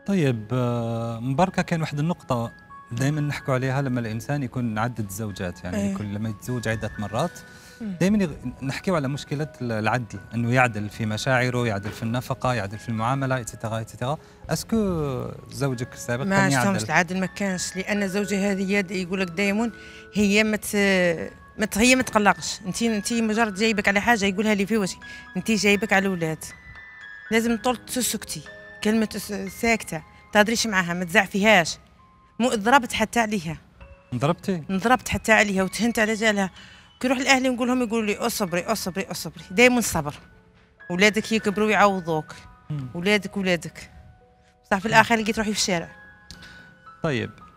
طيب مباركة، كان واحد النقطة دائما نحكوا عليها لما الإنسان يكون عدد زوجات، يعني يكون لما يتزوج عدة مرات دائما نحكيو على مشكلة العدل، أنه يعدل في مشاعره، يعدل في النفقة، يعدل في المعاملة ايتترا ايتترا. اسكو زوجك السابق كان يعدل؟ ما العدل ما كانش، لأن زوجها هذه يقول لك دائما هي هي ما تقلقش. انت مجرد جايبك على حاجه يقولها لي في وجهي، انت جايبك على الاولاد، لازم طول تسكتي، كلمه ساكته، تهضريش معاها، ما تزعفيهاش. مو ضربت حتى عليها، ضربتي؟ ضربت حتى عليها وتهنت على جالها. كي نروح لاهلي نقول لهم يقولوا لي اصبري اصبري اصبري، دائما الصبر، ولادك يكبروا ويعوضوك، ولادك بصح في الاخر لقيت روحي في الشارع. طيب